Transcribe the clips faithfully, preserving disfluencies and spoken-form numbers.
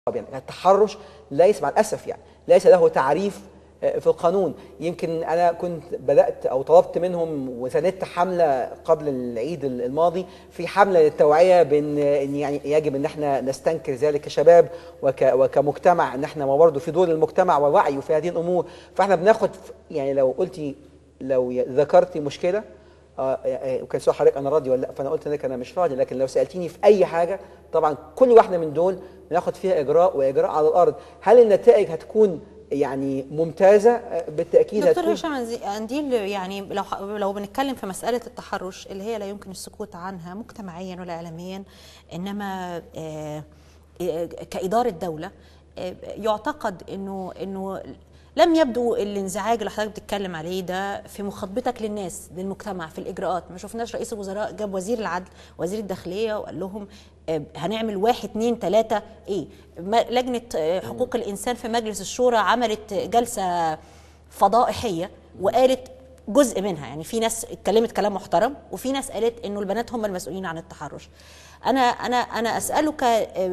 يعني التحرش ليس مع الأسف يعني ليس له تعريف في القانون. يمكن أنا كنت بدأت أو طلبت منهم وسندت حملة قبل العيد الماضي في حملة للتوعية بأن يعني يجب أن احنا نستنكر ذلك كشباب وك وكمجتمع، أن احنا برضه في دور المجتمع ووعيه في هذه الأمور. فاحنا بناخد يعني لو قلتي لو ذكرتي مشكلة آه وكان سؤال حضرتك انا راضي ولا لا، فانا قلت لك انا مش راضي، لكن لو سالتيني في اي حاجه طبعا كل واحده من دول بناخد فيها اجراء واجراء على الارض. هل النتائج هتكون يعني ممتازه؟ بالتاكيد دكتور هتكون. هشام انديل، يعني لو لو بنتكلم في مساله التحرش اللي هي لا يمكن السكوت عنها مجتمعيا ولا اعلاميا، انما آه كاداره دوله آه يعتقد انه انه لم يبدو الانزعاج اللي حضرتك بتتكلم عليه ده في مخاطبتك للناس للمجتمع في الاجراءات. ما شفناش رئيس الوزراء جاب وزير العدل وزير الداخليه وقال لهم هنعمل واحد اتنين تلاته ايه. لجنه حقوق الانسان في مجلس الشورى عملت جلسه فضائحيه وقالت جزء منها، يعني في ناس اتكلمت كلام محترم وفي ناس قالت انه البنات هم المسؤولين عن التحرش. انا انا انا اسالك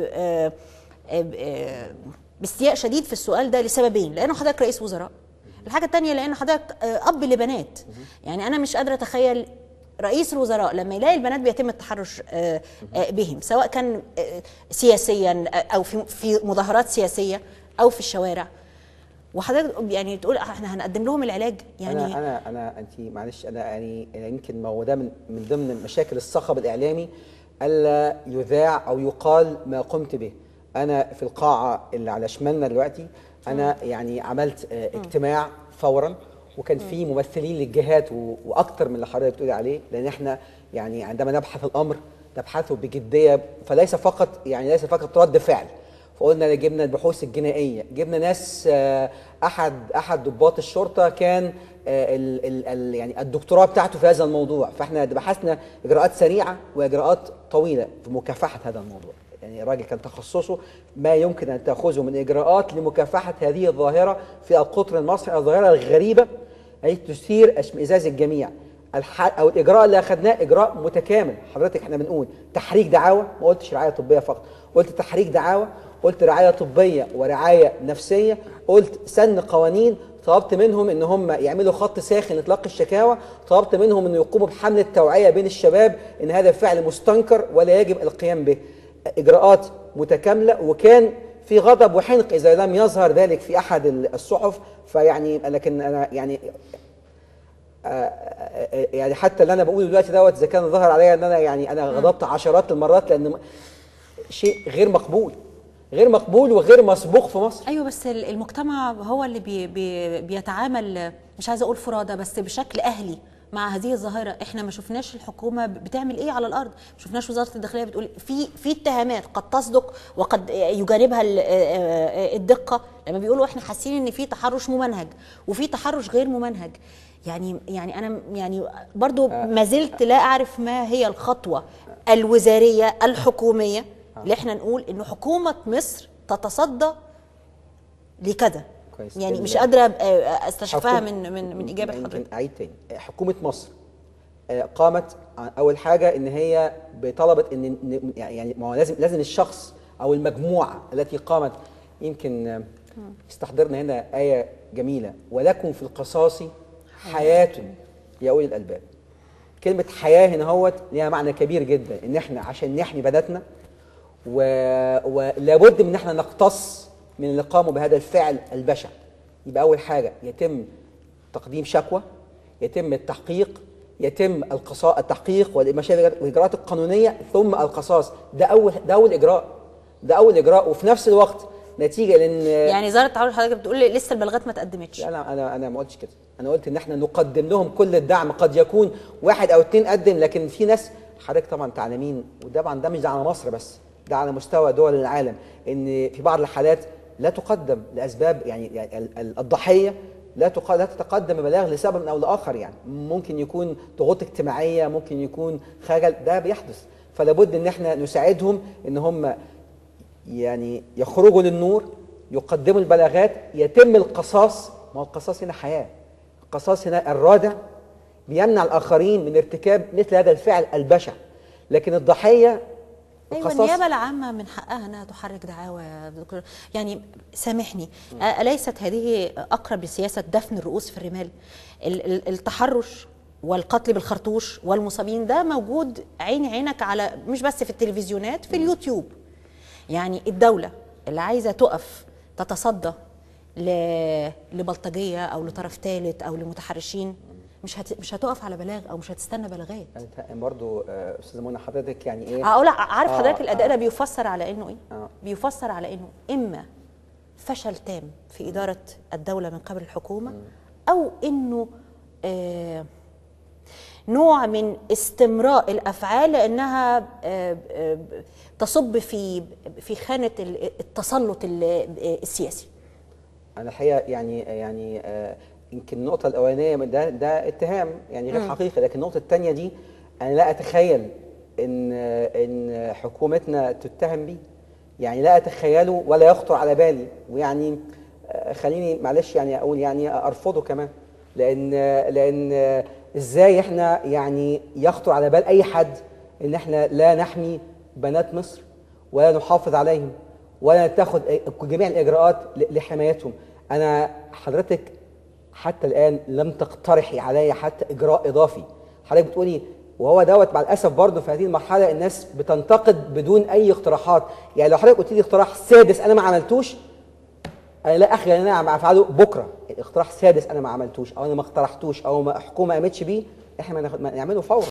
باستياء شديد في السؤال ده لسببين: لانه حضرتك رئيس وزراء، الحاجه الثانيه لان حضرتك اب لبنات. يعني انا مش قادره اتخيل رئيس الوزراء لما يلاقي البنات بيتم التحرش بهم، سواء كان سياسيا او في في مظاهرات سياسيه او في الشوارع، وحضرتك يعني تقول احنا هنقدم لهم العلاج. يعني انا انا انا انت معلش انا يعني يمكن ما هو ده من من ضمن مشاكل الصخب الاعلامي الا يذاع او يقال ما قمت به. انا في القاعه اللي على شمالنا دلوقتي انا يعني عملت اجتماع فورا، وكان في ممثلين للجهات واكثر من اللي حضرتك بتقولي عليه، لان احنا يعني عندما نبحث الامر نبحثه بجديه، فليس فقط يعني ليس فقط رد فعل. فقلنا جبنا البحوث الجنائيه، جبنا ناس احد احد ضباط الشرطه كان ال ال ال يعني الدكتوراه بتاعته في هذا الموضوع، فاحنا بحثنا اجراءات سريعه واجراءات طويله في مكافحه هذا الموضوع. يعني الراجل كان تخصصه ما يمكن ان تاخذه من اجراءات لمكافحه هذه الظاهره في القطر المصري، الظاهره الغريبه التي تثير اشمئزاز الجميع. او الاجراء اللي اخذناه اجراء متكامل. حضرتك احنا بنقول تحريك دعاوى، ما قلتش رعايه طبيه فقط، قلت تحريك دعاوى، قلت رعايه طبيه ورعايه نفسيه، قلت سن قوانين، طلبت منهم ان هم يعملوا خط ساخن لاطلاق الشكاوى، طلبت منهم ان يقوموا بحمله توعيه بين الشباب ان هذا فعل مستنكر ولا يجب القيام به. اجراءات متكامله، وكان في غضب وحنق اذا لم يظهر ذلك في احد الصحف. فيعني لكن انا يعني يعني حتى اللي انا بقوله دلوقتي دوت اذا كان ظهر عليا ان انا يعني انا غضبت عشرات المرات، لان شيء غير مقبول غير مقبول وغير مسبوق في مصر. ايوه، بس المجتمع هو اللي بي بي بيتعامل، مش عايزه اقول فرادى، بس بشكل اهلي مع هذه الظاهره. احنا ما شفناش الحكومه بتعمل ايه على الارض، ما شفناش وزاره الداخليه بتقول في في اتهامات قد تصدق وقد يجانبها الدقه لما بيقولوا احنا حاسين ان في تحرش ممنهج وفي تحرش غير ممنهج. يعني يعني انا يعني برضو ما زلت لا اعرف ما هي الخطوه الوزاريه الحكوميه اللي احنا نقول انه حكومه مصر تتصدى لكذا. يعني مش قادره استشفاها من من من اجابه حضرتك. يمكن اعيد تاني. حكومه مصر قامت اول حاجه ان هي بطلبت ان يعني ما هو لازم لازم الشخص او المجموعه التي قامت. يمكن استحضرنا هنا ايه جميله: ولكم في القصاص حياه يا اولي الالباب. كلمه حياه هنا هوت ليها معنى كبير جدا، ان احنا عشان نحمي بناتنا و... ولابد من ان احنا نقتص من اللي قاموا بهذا الفعل البشع. يبقى اول حاجه يتم تقديم شكوى، يتم التحقيق، يتم القصاص التحقيق والاجراءات القانونيه، ثم القصاص. ده اول ده اول اجراء ده اول اجراء وفي نفس الوقت نتيجه لان يعني وزاره التعاون حضرتك بتقول لي لسه البلاغات ما تقدمتش. لا انا انا ما قلتش كده، انا قلت ان احنا نقدم لهم كل الدعم. قد يكون واحد او اثنين قدم، لكن في ناس حضرتك طبعا تعلمين، وطبعا ده مش ده على مصر بس، ده على مستوى دول العالم، ان في بعض الحالات لا تقدم لاسباب يعني, يعني الضحيه لا لا تتقدم ببلاغ لسبب او لاخر. يعني ممكن يكون ضغوط اجتماعيه، ممكن يكون خجل، ده بيحدث. فلا بد ان احنا نساعدهم ان هم يعني يخرجوا للنور، يقدموا البلاغات، يتم القصاص. ما هو القصاص هنا حياه، القصاص هنا الرادع بيمنع الاخرين من ارتكاب مثل هذا الفعل البشع. لكن الضحيه ايوه القصاص. النيابه العامه من حقها انها تحرك دعاوى، يعني سامحني، اليست هذه اقرب لسياسه دفن الرؤوس في الرمال؟ التحرش والقتل بالخرطوش والمصابين ده موجود عيني عينك على، مش بس في التلفزيونات، في اليوتيوب. يعني الدوله اللي عايزه تقف تتصدى لبلطجيه او لطرف ثالث او لمتحرشين مش هت... مش هتقف على بلاغ او مش هتستنى بلاغات. انت برضه استاذه منى حضرتك يعني ايه؟ اه لا عارف حضرتك آه الاداء آه ده بيفسر على انه ايه؟ آه بيفسر على انه اما فشل تام في اداره الدوله من قبل الحكومه، او انه آه نوع من استمراء الافعال لانها آه آه تصب في في خانه التسلط السياسي. انا الحقيقه يعني يعني آه يمكن النقطه الاولانيه ده ده اتهام يعني غير حقيقي، لكن النقطه الثانيه دي انا لا اتخيل ان ان حكومتنا تتهم بيه، يعني لا اتخيله ولا يخطر على بالي، ويعني آه خليني معلش يعني اقول يعني ارفضه كمان، لان لان آه ازاي احنا يعني يخطر على بال اي حد ان احنا لا نحمي بنات مصر ولا نحافظ عليهم ولا نتخذ جميع الاجراءات لحمايتهم. انا حضرتك حتى الان لم تقترحي عليا حتى اجراء اضافي. حضرتك بتقولي وهو دوت مع الاسف برضه في هذه المرحله الناس بتنتقد بدون اي اقتراحات. يعني لو حضرتك قلت لي اقتراح سادس انا ما عملتوش، انا لا اخجل ان انا افعله بكره. الاقتراح سادس انا ما عملتوش او انا ما اقترحتوش او ما حكومه قامتش بيه، احنا ما نعمله فورا.